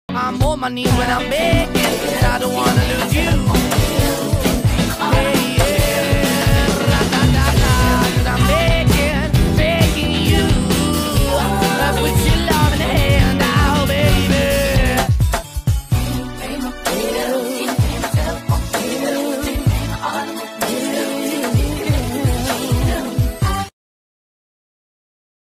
I'm on my knees when I'm begging, 'cause I don't wanna lose you.